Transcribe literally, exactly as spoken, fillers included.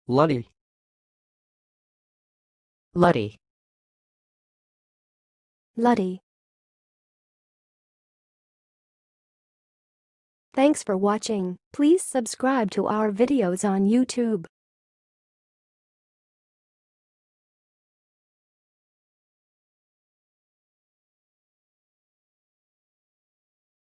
Luddy. Luddy. Luddy. Thanks for watching. Please subscribe to our videos on YouTube.